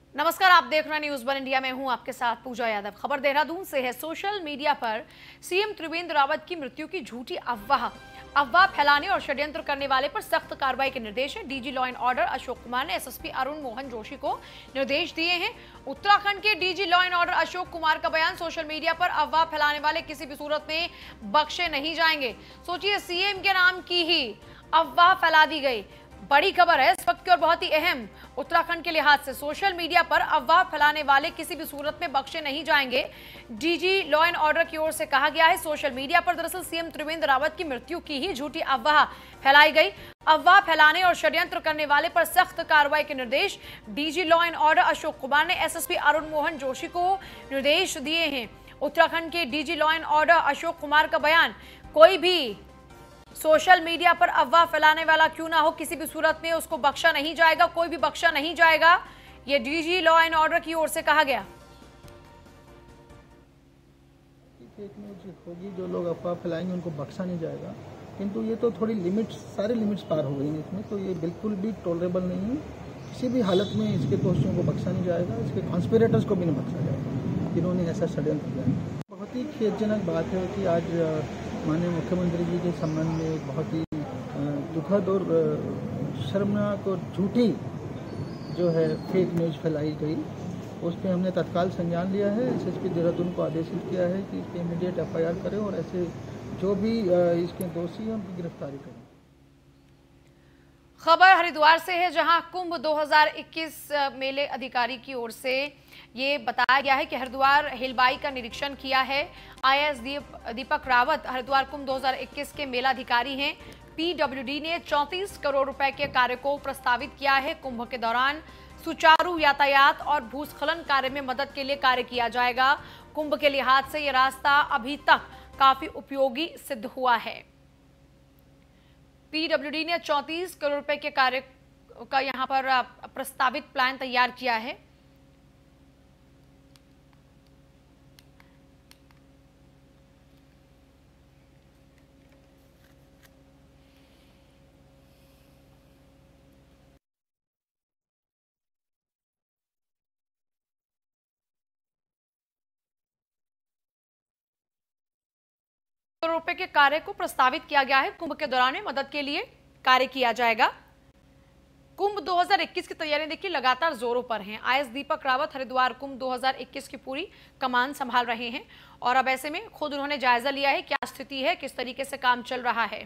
नमस्कार, आप देख रहे हैं न्यूज़ वन इंडिया में हूं आपके साथ पूजा यादव। खबर देहरादून से है। सोशल मीडिया पर सीएम त्रिवेंद्र रावत की मृत्यु की झूठी अफवाह फैलाने और षड्यंत्र करने वाले पर सख्त कार्रवाई के निर्देश हैं। DG law and order Ashok Kumar ने एसएसपी अरुण मोहन जोशी को निर्देश दिए हैं। उत्तराखंड के DG law and order Ashok Kumar का बयान, सोशल मीडिया पर अफवाह फैलाने वाले किसी भी सूरत में बख्शे नहीं जाएंगे। सोचिए, सीएम के नाम की ही अफवाह फैला दी गई। बड़ी खबर है इस वक्त की और बहुत ही अहम। उत्तराखंड के लिहाज से सोशल मीडिया पर अफवाह फैलाने वाले किसी भी सूरत में बख्शे नहीं जाएंगे। डीजी लॉ एंड ऑर्डर की ओर से कहा गया है, सोशल मीडिया पर दरअसल सीएम त्रिवेंद्र रावत की मृत्यु की ही झूठी अफवाह फैलाई गई। अफवाह फैलाने और षड्यंत्र करने वाले पर सख्त कार्रवाई के निर्देश DG law and order Ashok Kumar ने एसएसपी अरुण मोहन जोशी को निर्देश दिए हैं। उत्तराखंड के DG law and order Ashok Kumar का बयान, कोई भी सोशल मीडिया पर अफवाह फैलाने वाला क्यों ना हो, किसी भी सूरत में उसको बख्शा नहीं जाएगा, कोई भी बख्शा नहीं जाएगा। ये डीजी लॉ एंड ऑर्डर की ओर से कहा गया। फेक न्यूज होगी, जो लोग अफवाह फैलाएंगे उनको बख्शा नहीं जाएगा, किंतु ये तो थोड़ी लिमिट्स, सारे लिमिट्स पार हो गई इसमें, तो ये बिल्कुल भी टॉलरेबल नहीं है। किसी भी हालत में इसके दोषियों को बख्शा नहीं जाएगा, इसके कॉन्स्पिरेटर्स को भी नहीं बख्शा जाएगा जिन्होंने ऐसा षड्यंत्र किया। बहुत ही खेदजनक बात है कि आज माननीय मुख्यमंत्री जी के संबंध में एक बहुत ही दुखद और शर्मनाक और झूठी जो है फेक न्यूज फैलाई गई। उस पर हमने तत्काल संज्ञान लिया है। एसएसपी देहरादून को आदेशित किया है कि इस पर इमीडिएट एफआईआर करें और ऐसे जो भी इसके दोषी हैं उनकी गिरफ्तारी करें। खबर हरिद्वार से है, जहां कुंभ 2021 मेले अधिकारी की ओर से ये बताया गया है कि हरिद्वार हिलबाई का निरीक्षण किया है। आईएएस दीपक रावत हरिद्वार कुंभ 2021 के मेला अधिकारी हैं। पीडब्ल्यूडी ने 34 करोड़ रुपए के कार्य को प्रस्तावित किया है। कुंभ के दौरान सुचारू यातायात और भूस्खलन कार्य में मदद के लिए कार्य किया जाएगा। कुंभ के लिहाज से यह रास्ता अभी तक काफी उपयोगी सिद्ध हुआ है। पीडब्ल्यूडी ने 34 करोड़ रुपए के कार्य का यहां पर प्रस्तावित प्लान तैयार किया है। करोड़ रुपए के कार्य को प्रस्तावित किया गया है। कुंभ के दौरान मदद के लिए कार्य किया जाएगा। कुंभ 2021 की तैयारियां देखिए लगातार जोरों पर हैं। आईएएस दीपक रावत हरिद्वार कुंभ 2021 की पूरी कमान संभाल रहे हैं और अब ऐसे में खुद उन्होंने जायजा लिया है, क्या स्थिति है, किस तरीके से काम चल रहा है।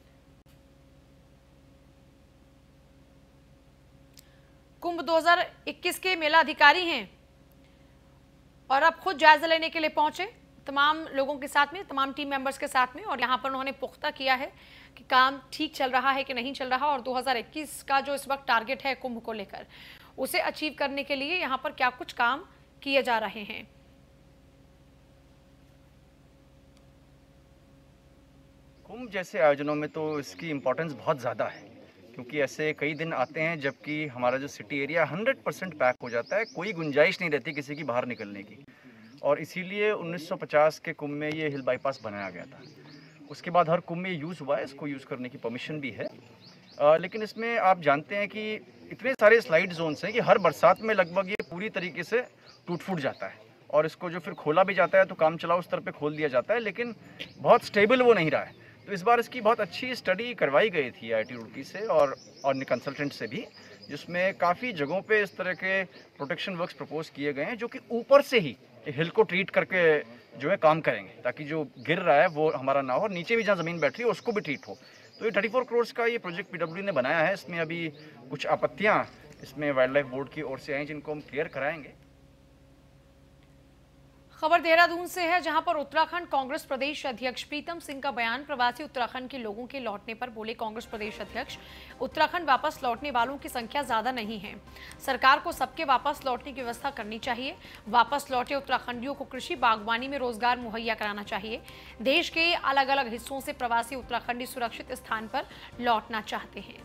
कुंभ 2021 के मेला अधिकारी हैं और अब खुद जायजा लेने के लिए पहुंचे तमाम लोगों के साथ में, तमाम टीम मेंबर्स के साथ में, और यहां पर उन्होंने पुख्ता किया है कि काम ठीक चल रहा है कि नहीं चल रहा और 2021 का जो इस वक्त टारगेट है कुंभ को लेकर, उसे अचीव करने के लिए यहां पर क्या कुछ काम किए जा रहे हैं। कुंभ जैसे आयोजनों में तो इसकी इम्पोर्टेंस बहुत ज़्यादा है, क्योंकि ऐसे कई दिन आते हैं जबकि हमारा जो सिटी एरिया 100% पैक हो जाता है, कोई गुंजाइश नहीं रहती किसी की बाहर निकलने की। और इसीलिए 1950 के कुंभ में ये हिल बाईपास बनाया गया था। उसके बाद हर कुंभ में यूज़ हुआ है, इसको यूज़ करने की परमिशन भी है। लेकिन इसमें आप जानते हैं कि इतने सारे स्लाइड जोन्स हैं कि हर बरसात में लगभग ये पूरी तरीके से टूट फूट जाता है और इसको जो फिर खोला भी जाता है तो काम चलाओ स्तर पे खोल दिया जाता है, लेकिन बहुत स्टेबल वो नहीं रहा है। तो इस बार इसकी बहुत अच्छी स्टडी करवाई गई थी आईआईटी रुड़की से और अन्य कंसल्टेंट से भी, जिसमें काफ़ी जगहों पे इस तरह के प्रोटेक्शन वर्क्स प्रपोज किए गए हैं जो कि ऊपर से ही हिल को ट्रीट करके जो है काम करेंगे, ताकि जो गिर रहा है वो हमारा ना हो और नीचे भी जहाँ ज़मीन बैठ रही है उसको भी ट्रीट हो। तो ये 34 करोड़ का ये प्रोजेक्ट पीडब्ल्यू ने बनाया है। इसमें अभी कुछ आपत्तियाँ इसमें वाइल्ड लाइफ बोर्ड की ओर से आई जिनको हम क्लियर कराएंगे। खबर देहरादून से है, जहां पर उत्तराखंड कांग्रेस प्रदेश अध्यक्ष प्रीतम सिंह का बयान, प्रवासी उत्तराखंड के लोगों के लौटने पर बोले कांग्रेस प्रदेश अध्यक्ष, उत्तराखंड वापस लौटने वालों की संख्या ज्यादा नहीं है, सरकार को सबके वापस लौटने की व्यवस्था करनी चाहिए। वापस लौटे उत्तराखंडियों को कृषि बागवानी में रोजगार मुहैया कराना चाहिए। देश के अलग अलग हिस्सों से प्रवासी उत्तराखंडी सुरक्षित स्थान पर लौटना चाहते हैं।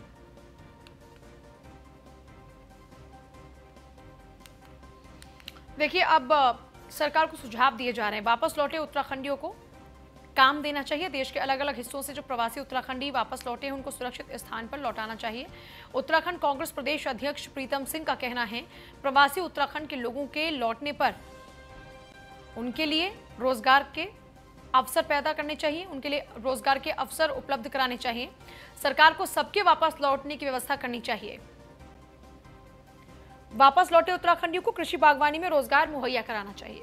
देखिए, अब सरकार को सुझाव दिए जा रहे हैं। वापस लौटे उत्तराखंडियों को काम देना चाहिए। देश के अलग अलग हिस्सों से जो प्रवासी उत्तराखंडी वापस लौटे हैं उनको सुरक्षित स्थान पर लौटाना चाहिए। उत्तराखंड कांग्रेस प्रदेश अध्यक्ष प्रीतम सिंह का कहना है, प्रवासी उत्तराखंड के लोगों के लौटने पर उनके लिए रोजगार के अवसर पैदा करने चाहिए, उनके लिए रोजगार के अवसर उपलब्ध कराने चाहिए। सरकार को सबके वापस लौटने की व्यवस्था करनी चाहिए। वापस लौटे उत्तराखंडियों को कृषि बागवानी में रोजगार मुहैया कराना चाहिए।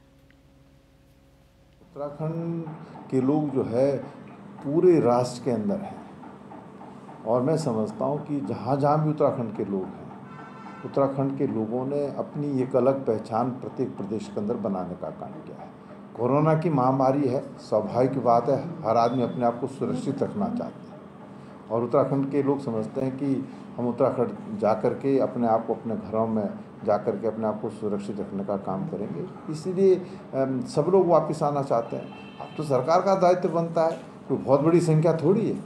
उत्तराखंड के लोग जो है पूरे राष्ट्र के अंदर हैं और मैं समझता हूँ कि जहाँ जहाँ भी उत्तराखंड के लोग हैं, उत्तराखंड के लोगों ने अपनी एक अलग पहचान प्रत्येक प्रदेश के अंदर बनाने का काम किया है। कोरोना की महामारी है, स्वाभाविक बात है, हर आदमी अपने आप को सुरक्षित रखना चाहते हैं और उत्तराखंड के लोग समझते हैं कि हम उत्तराखंड जा कर के अपने आप को अपने घरों में जा कर के अपने आप को सुरक्षित रखने का काम करेंगे। इसीलिए सब लोग वापस आना चाहते हैं। अब तो सरकार का दायित्व बनता है, कोई बहुत बड़ी संख्या थोड़ी है,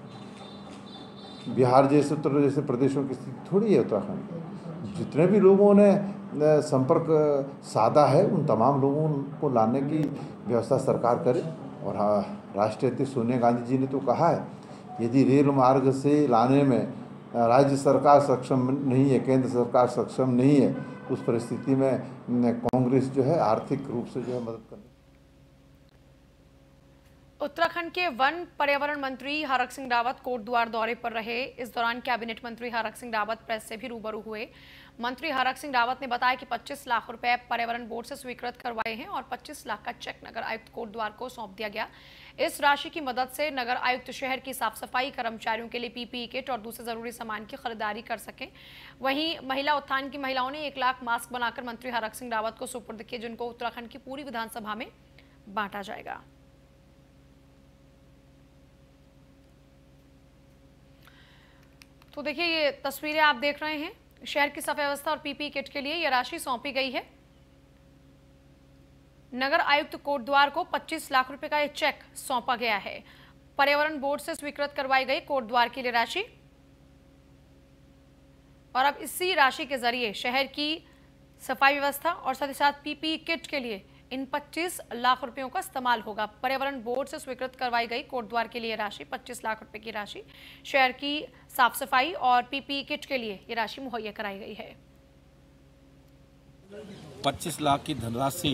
बिहार जैसे उत्तर प्रदेश जैसे प्रदेशों की स्थिति थोड़ी है उत्तराखंड। जितने भी लोगों ने संपर्क साधा है उन तमाम लोगों को लाने की व्यवस्था सरकार करे। और राष्ट्रीय अध्यक्ष सोनिया गांधी जी ने तो कहा है, यदि रेल मार्ग से लाने में राज्य सरकार सक्षम नहीं है, केंद्र सरकार सक्षम नहीं है, उस परिस्थिति में कांग्रेस जो है आर्थिक रूप से जो है मदद करने। उत्तराखंड के वन पर्यावरण मंत्री हरक सिंह रावत कोटद्वार दौरे पर रहे। इस दौरान कैबिनेट मंत्री हरक सिंह रावत प्रेस से भी रूबरू हुए। मंत्री हरक सिंह रावत ने बताया कि 25 लाख रुपए पर्यावरण बोर्ड से स्वीकृत करवाए हैं और 25 लाख का चेक नगर आयुक्त कोटद्वार को सौंप दिया गया। इस राशि की मदद से नगर आयुक्त शहर की साफ सफाई, कर्मचारियों के लिए पीपीई किट और दूसरे जरूरी सामान की खरीदारी कर सकें। वहीं महिला उत्थान की महिलाओं ने 1 लाख मास्क बनाकर मंत्री हरक सिंह रावत को सुपुर्द किए, जिनको उत्तराखंड की पूरी विधानसभा में बांटा जाएगा। तो देखिए, ये तस्वीरें आप देख रहे हैं, शहर की सफाई व्यवस्था और पीपीई किट के लिए यह राशि सौंपी गई है। नगर आयुक्त कोटद्वार को 25 लाख रुपए का यह चेक सौंपा गया है। पर्यावरण बोर्ड से स्वीकृत करवाई गई कोटद्वार के लिए राशि और अब इसी राशि के जरिए शहर की सफाई व्यवस्था और साथ ही साथ पीपीई किट के लिए इन 25 लाख रुपयों का इस्तेमाल होगा। पर्यावरण बोर्ड से स्वीकृत करवाई गई कोटद्वार के लिए राशि 25 लाख रुपए की राशि शहर की साफ सफाई और पीपीई किट के लिए ये राशि मुहैया कराई गई है। 25 लाख की धनराशि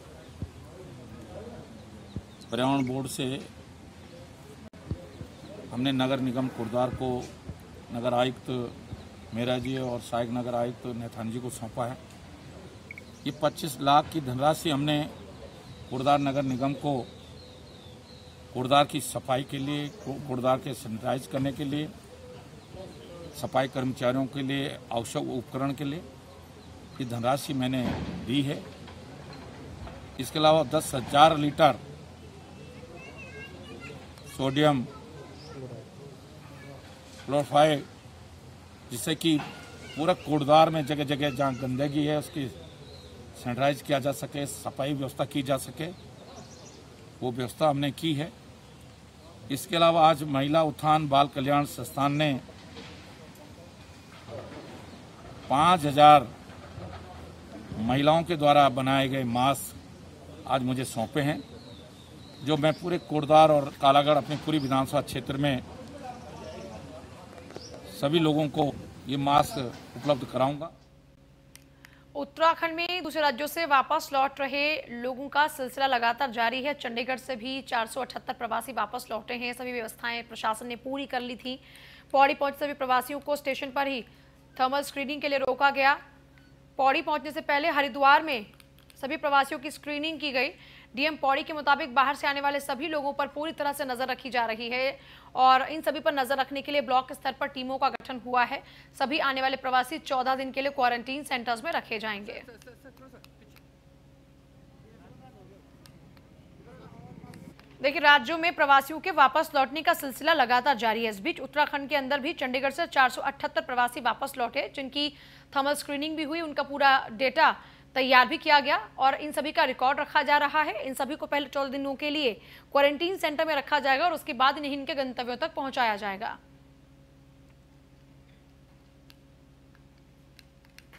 पर्यावरण बोर्ड से हमने नगर निगम कोटद्वार को नगर आयुक्त मेरा जी और सहायक नगर आयुक्त नैथान जी को सौंपा है। ये 25 लाख की धनराशि हमने कोटद्वार नगर निगम को कोटद्वार की सफाई के लिए, कोटद्वार के सैनिटाइज करने के लिए, सफाई कर्मचारियों के लिए आवश्यक उपकरण के लिए ये धनराशि मैंने दी है। इसके अलावा 10,000 लीटर सोडियम क्लोराइड, जिससे कि पूरा कोटद्वार में जगह जगह जहाँ गंदगी है उसकी सैनिटाइज किया जा सके, सफाई व्यवस्था की जा सके, वो व्यवस्था हमने की है। इसके अलावा आज महिला उत्थान बाल कल्याण संस्थान ने 5,000 महिलाओं के द्वारा बनाए गए मास्क आज मुझे सौंपे हैं, जो मैं पूरे कोटद्वार और कालागढ़ अपनी पूरी विधानसभा क्षेत्र में सभी लोगों को ये मास्क उपलब्ध कराऊंगा। उत्तराखंड में दूसरे राज्यों से वापस लौट रहे लोगों का सिलसिला लगातार जारी है। चंडीगढ़ से भी 478 प्रवासी वापस लौटे हैं। सभी व्यवस्थाएं प्रशासन ने पूरी कर ली थी। पौड़ी पहुंचे सभी प्रवासियों को स्टेशन पर ही थर्मल स्क्रीनिंग के लिए रोका गया। पौड़ी पहुंचने से पहले हरिद्वार में सभी प्रवासियों की स्क्रीनिंग की गई। डीएम पौड़ी के मुताबिक बाहर से आने वाले सभी लोगों पर पूरी तरह से नजर रखी जा रही है और इन सभी पर नजर रखने के लिए ब्लॉक स्तर पर टीमों का गठन हुआ है। सभी आने वाले प्रवासी 14 दिन के लिए क्वारंटीन सेंटर्स में रखे जाएंगे। देखिए, राज्यों में प्रवासियों के वापस लौटने का सिलसिला लगातार जारी है। इस बीच उत्तराखंड के अंदर भी चंडीगढ़ से 478 प्रवासी वापस लौटे, जिनकी थर्मल स्क्रीनिंग भी हुई। उनका पूरा डेटा तैयार भी किया गया और इन सभी का रिकॉर्ड रखा जा रहा है। इन सभी को पहले 14 दिनों के लिए क्वारंटीन सेंटर में रखा जाएगा और उसके बाद इन्हें इनके गंतव्यों तक पहुंचाया जाएगा।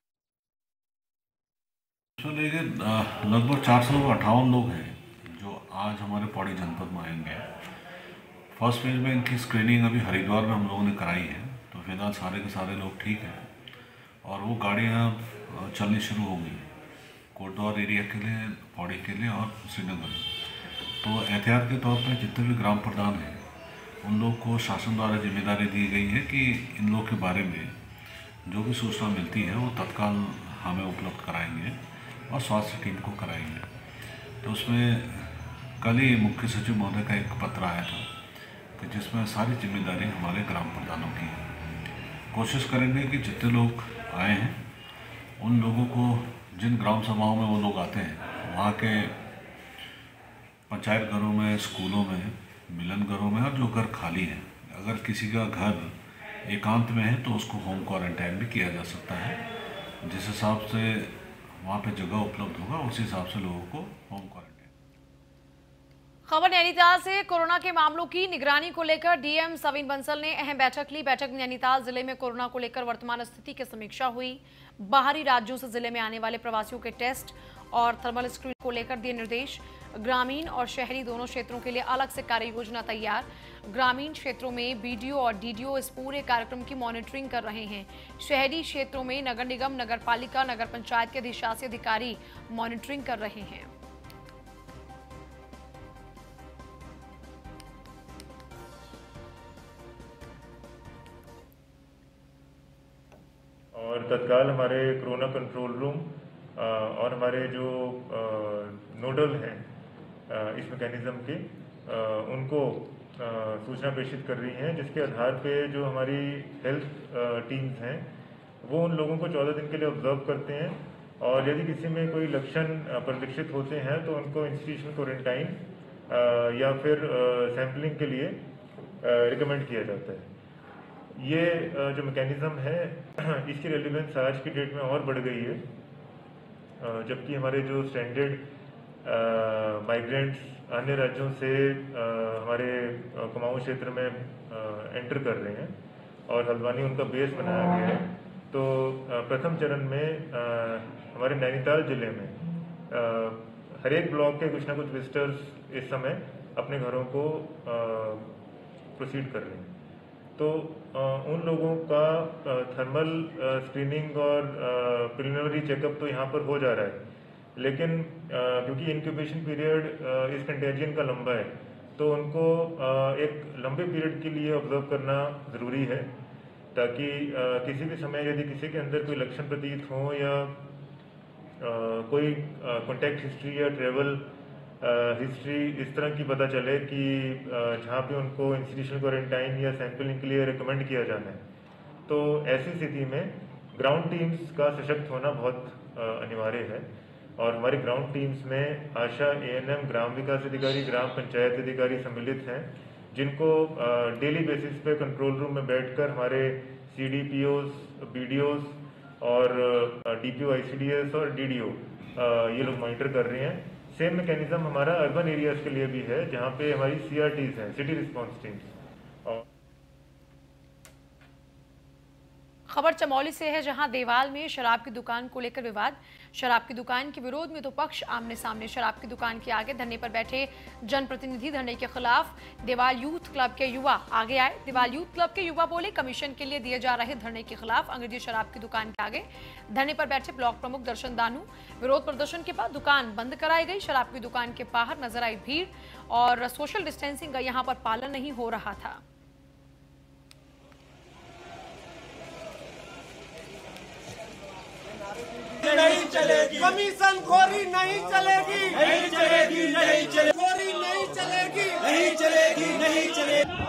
लगभग 458 लोग हैं जो आज हमारे पौड़ी जनपद में आएंगे। फर्स्ट फेज में इनकी स्क्रीनिंग अभी हरिद्वार में हम लोगों ने कराई है, तो फिलहाल सारे के सारे लोग ठीक हैं और वो गाड़ियाँ चलनी शुरू हो गई कोटद्वार एरिया के लिए, पौड़ी के लिए और श्रीनगर। तो एहतियात के तौर पर जितने भी ग्राम प्रधान हैं उन लोग को शासन द्वारा जिम्मेदारी दी गई है कि इन लोग के बारे में जो भी सूचना मिलती है वो तत्काल हमें उपलब्ध कराएंगे और स्वास्थ्य टीम को कराएंगे। तो उसमें कल ही मुख्य सचिव महोदय का एक पत्र आया था कि जिसमें सारी जिम्मेदारी हमारे ग्राम प्रधानों की है। कोशिश करेंगे कि जितने लोग आए हैं उन लोगों को, जिन ग्राम सभाओं में वो लोग आते हैं वहाँ के पंचायत घरों में, स्कूलों में, मिलन घरों में, और जो घर खाली हैं, अगर किसी का घर एकांत में है तो उसको होम क्वारंटाइन भी किया जा सकता है। जिस हिसाब से वहाँ पे जगह उपलब्ध होगा उसी हिसाब से लोगों को होम क्वारंटाइन। खबर नैनीताल से। कोरोना के मामलों की निगरानी को लेकर डीएम सविन बंसल ने अहम बैठक ली। बैठक में नैनीताल जिले में कोरोना को लेकर वर्तमान स्थिति की समीक्षा हुई। बाहरी राज्यों से जिले में आने वाले प्रवासियों के टेस्ट और थर्मल स्क्रीनिंग को लेकर दिए निर्देश। ग्रामीण और शहरी दोनों क्षेत्रों के लिए अलग से कार्य योजना तैयार। ग्रामीण क्षेत्रों में बीडीओ और डीडीओ इस पूरे कार्यक्रम की मॉनिटरिंग कर रहे हैं। शहरी क्षेत्रों में नगर निगम, नगर पालिका, नगर पंचायत के अधिशासी अधिकारी मॉनिटरिंग कर रहे हैं। और तत्काल हमारे कोरोना कंट्रोल रूम और हमारे जो नोडल हैं इस मैकेनिज्म के, उनको सूचना प्रेषित कर रही हैं, जिसके आधार पे जो हमारी हेल्थ टीम्स हैं वो उन लोगों को 14 दिन के लिए ऑब्जर्व करते हैं और यदि किसी में कोई लक्षण परिलक्षित होते हैं तो उनको इंस्टीट्यूशनल क्वारंटाइन या फिर सैम्पलिंग के लिए रिकमेंड किया जाता है। ये जो मैकेनिज्म है इसकी रेलिवेंस आज की डेट में और बढ़ गई है, जबकि हमारे जो स्टैंडर्ड माइग्रेंट्स अन्य राज्यों से हमारे कुमाऊं क्षेत्र में एंटर कर रहे हैं और हल्द्वानी उनका बेस बनाया गया है। तो प्रथम चरण में हमारे नैनीताल जिले में हर एक ब्लॉक के कुछ ना कुछ विजिटर्स इस समय अपने घरों को प्रोसीड कर रहे हैं। तो उन लोगों का थर्मल स्क्रीनिंग और प्रिलिमिनरी चेकअप तो यहाँ पर हो जा रहा है, लेकिन क्योंकि इंक्यूबेशन पीरियड इस कंटेजियन का लंबा है तो उनको एक लंबे पीरियड के लिए ऑब्जर्व करना ज़रूरी है, ताकि किसी भी समय यदि किसी के अंदर कोई लक्षण प्रतीत हो या कोई कॉन्टैक्ट हिस्ट्री या ट्रेवल हिस्ट्री इस तरह की पता चले कि जहाँ पे उनको इंस्टीट्यूशनल क्वारंटाइन या सैंपलिंग के लिए रिकमेंड किया जाना है, तो ऐसी स्थिति में ग्राउंड टीम्स का सशक्त होना बहुत अनिवार्य है। और हमारी ग्राउंड टीम्स में आशा, एएनएम, ग्राम विकास अधिकारी, ग्राम पंचायत अधिकारी सम्मिलित हैं, जिनको डेली बेसिस पे कंट्रोल रूम में बैठकर हमारे सीडीपीओस, बीडीओस और डीपीओ, आईसीडीएस और डीडीओ ये लोग मॉनिटर कर रहे हैं। सेम मैकेनिज्म हमारा अर्बन एरियाज के लिए भी है, जहाँ पे हमारी सीआरटीज हैं, सिटी रिस्पांस टीम्स। खबर चमौली से है, जहां देवाल में शराब की दुकान को लेकर विवाद। शराब की दुकान के विरोध में दो पक्ष आमने सामने। शराब की दुकान के आगे धरने पर बैठे जनप्रतिनिधि धरने के खिलाफ देवाल यूथ क्लब के युवा आगे आए। देवाल यूथ क्लब के युवा बोले, कमीशन के लिए दिए जा रहे धरने के खिलाफ अंग्रेजी शराब की दुकान के आगे धरने पर बैठे ब्लॉक प्रमुख दर्शन दानू। विरोध प्रदर्शन के बाद दुकान बंद कराई गई। शराब की दुकान के बाहर नजर आई भीड़ और सोशल डिस्टेंसिंग का यहाँ पर पालन नहीं हो रहा था। नहीं चलेगी, कमीशन खोरी नहीं चलेगी, नहीं चलेगी, नहीं चलेगी, खोरी नहीं चलेगी, नहीं चलेगी, नहीं चलेगी।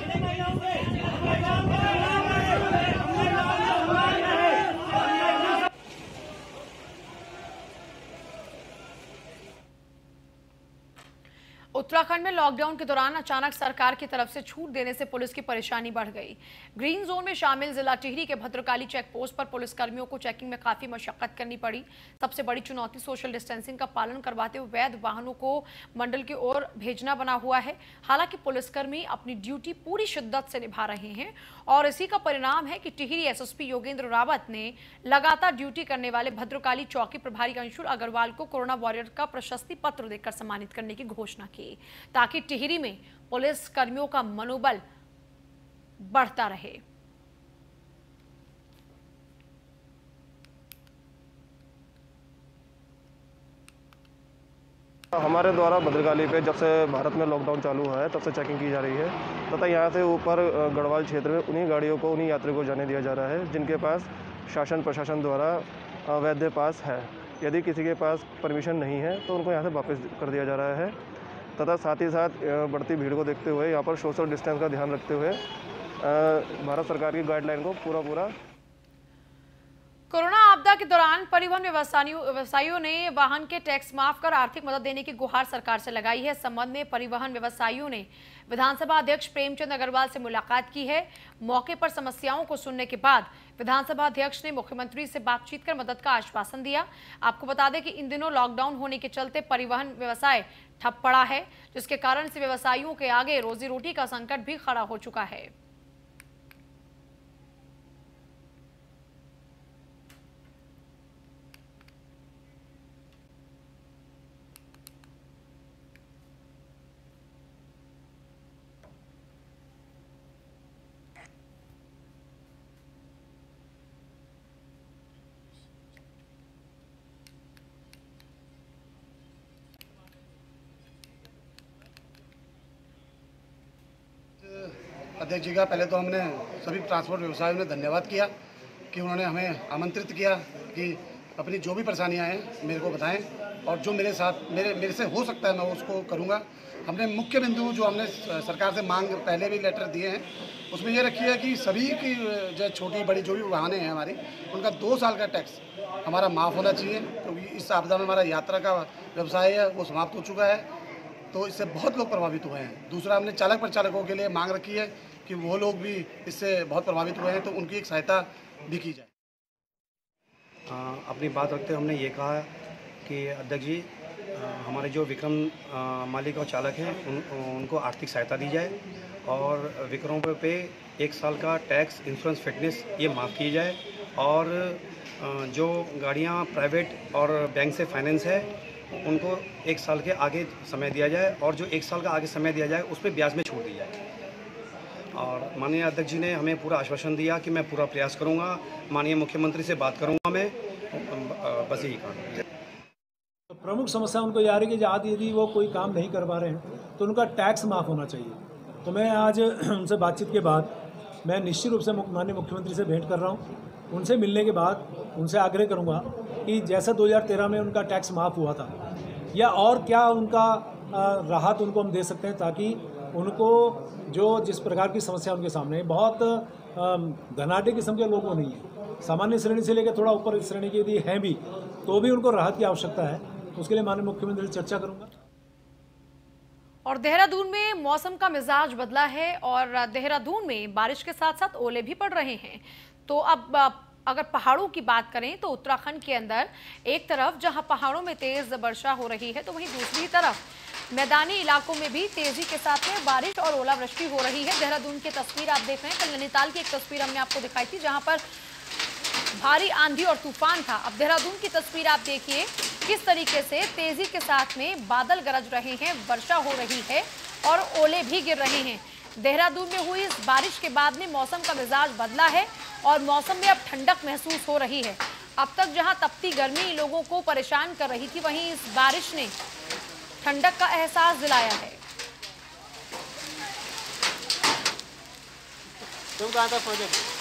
उत्तराखंड में लॉकडाउन के दौरान अचानक सरकार की तरफ से छूट देने से पुलिस की परेशानी बढ़ गई। ग्रीन जोन में शामिल जिला टिहरी के भद्रकाली चेक पोस्ट पर पुलिसकर्मियों को चेकिंग में काफी मशक्कत करनी पड़ी। सबसे बड़ी चुनौती सोशल डिस्टेंसिंग का पालन करवाते हुए वैध वाहनों को मंडल की ओर भेजना बना हुआ है। हालांकि पुलिसकर्मी अपनी ड्यूटी पूरी शिद्दत से निभा रहे हैं और इसी का परिणाम है कि टिहरी एसएसपी योगेंद्र रावत ने लगातार ड्यूटी करने वाले भद्रकाली चौकी प्रभारी अंशुल अग्रवाल को कोरोना वॉरियर का प्रशस्ति पत्र देकर सम्मानित करने की घोषणा की। रही, ताकि टिहरी में पुलिस कर्मियों का मनोबल बढ़ता रहे। हमारे द्वारा भद्रकाली पे जब से भारत में लॉकडाउन चालू हुआ है तब से चेकिंग की जा रही है तथा यहाँ से ऊपर गढ़वाल क्षेत्र में उन्हीं गाड़ियों को, उन्हीं यात्रियों को जाने दिया जा रहा है जिनके पास शासन प्रशासन द्वारा वैध पास है। यदि किसी के पास परमिशन नहीं है तो उनको यहाँ से वापस कर दिया जा रहा है तथा साथ ही साथ बढ़ती भीड़ को देखते हुए यहाँ पर सोशल डिस्टेंस का ध्यान रखते हुए भारत सरकार की गाइडलाइन को पूरा कोरोना आपदा के दौरान परिवहन व्यवसायियों ने वाहन के टैक्स माफ कर आर्थिक मदद देने की गुहार सरकार से लगाई है। इस संबंध में परिवहन व्यवसायियों ने विधानसभा अध्यक्ष प्रेमचंद अग्रवाल से मुलाकात की है। मौके पर समस्याओं को सुनने के बाद विधानसभा अध्यक्ष ने मुख्यमंत्री से बातचीत कर मदद का आश्वासन दिया। आपको बता दें कि इन दिनों लॉकडाउन होने के चलते परिवहन व्यवसाय ठप पड़ा है, जिसके कारण से व्यवसायियों के आगे रोजी रोटी का संकट भी खड़ा हो चुका है। अध्यक्ष जी का पहले तो हमने सभी ट्रांसपोर्ट व्यवसायियों ने धन्यवाद किया कि उन्होंने हमें आमंत्रित किया कि अपनी जो भी परेशानियां हैं मेरे को बताएं और जो मेरे साथ मेरे से हो सकता है मैं उसको करूंगा। हमने मुख्य बिंदु जो हमने सरकार से मांग पहले भी लेटर दिए हैं उसमें ये रखी है कि सभी की जो छोटी बड़ी जो भी वाहनें हैं हमारी उनका 2 साल का टैक्स हमारा माफ़ होना चाहिए, क्योंकि इस आपदा में हमारा यात्रा का व्यवसाय है वो समाप्त हो चुका है, तो इससे बहुत लोग प्रभावित हुए हैं। दूसरा हमने चालक परिचालकों के लिए मांग रखी है कि वो लोग भी इससे बहुत प्रभावित हुए हैं तो उनकी एक सहायता भी की जाए। अपनी बात रखते हुए हमने ये कहा कि अध्यक्ष जी हमारे जो विक्रम मालिक और चालक हैं उनको आर्थिक सहायता दी जाए और विक्रमों पे 1 साल का टैक्स, इंश्योरेंस, फिटनेस ये माफ़ की जाए और जो गाड़ियाँ प्राइवेट और बैंक से फाइनेंस है उनको 1 साल के आगे समय दिया जाए और जो 1 साल का आगे समय दिया जाए उस पर ब्याज में छूट दी जाए। और माननीय अध्यक्ष जी ने हमें पूरा आश्वासन दिया कि मैं पूरा प्रयास करूंगा, माननीय मुख्यमंत्री से बात करूंगा मैं, बस यही काम। प्रमुख समस्या उनको ये आ रही है कि यदि वो कोई काम नहीं कर पा रहे हैं तो उनका टैक्स माफ़ होना चाहिए। तो मैं आज उनसे बातचीत के बाद मैं निश्चित रूप से माननीय मुख्यमंत्री से भेंट कर रहा हूँ। उनसे मिलने के बाद उनसे आग्रह करूँगा कि जैसा 2013 में उनका टैक्स माफ़ हुआ था या और क्या उनका राहत उनको हम दे सकते हैं, ताकि उनको जो जिस प्रकार की समस्या उनके सामने है, बहुत धनाढ़ किस्म के लोग वो नहीं है, सामान्य श्रेणी से लेकर थोड़ा ऊपर श्रेणी के यदि हैं भी तो भी उनको राहत की आवश्यकता है। उसके लिए माननीय मुख्यमंत्री से चर्चा करूंगा। और देहरादून में मौसम का मिजाज बदला है और देहरादून में बारिश के साथ साथ ओले भी पड़ रहे हैं। तो अब अगर पहाड़ों की बात करें तो उत्तराखंड के अंदर एक तरफ जहां पहाड़ों में तेज वर्षा हो रही है तो वहीं दूसरी तरफ मैदानी इलाकों में भी तेजी के साथ में बारिश और ओलावृष्टि हो रही है। देहरादून की तस्वीर आप देख रहे हैं, कल नैनीताल की एक तस्वीर हमने आपको दिखाई थी जहां पर भारी आंधी और तूफान था। अब देहरादून की तस्वीर आप देखिए किस तरीके से तेजी के साथ में बादल गरज रहे हैं, वर्षा हो रही है और ओले भी गिर रहे हैं। देहरादून में हुई इस बारिश के बाद में मौसम का मिजाज बदला है और मौसम में अब ठंडक महसूस हो रही है। अब तक जहां तपती गर्मी लोगों को परेशान कर रही थी, वहीं इस बारिश ने ठंडक का एहसास दिलाया है। तुम कहाँ था